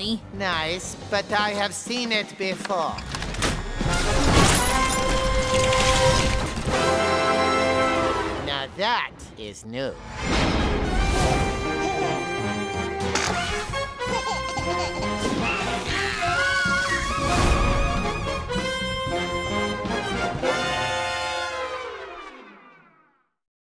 finally. Nice, but I have seen it before. Now that is new.